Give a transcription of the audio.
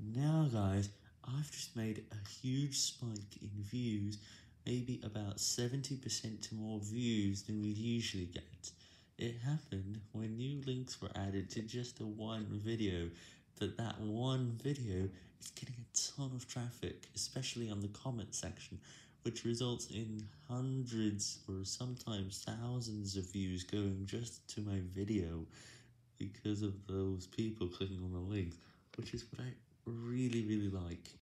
Now guys, I've just made a huge spike in views, maybe about 70% more views than we'd usually get. It happened when new links were added to just the one video, but that one video is getting a ton of traffic, especially on the comment section, which results in hundreds or sometimes thousands of views going just to my video because of those people clicking on the links, which is what I really like.